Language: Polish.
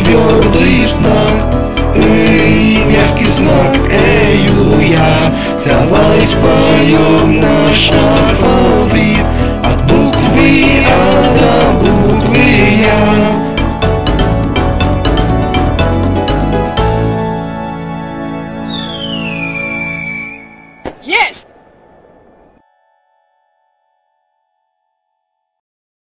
твердый знак, мягкий знак, я. Давай споем наш алфавит.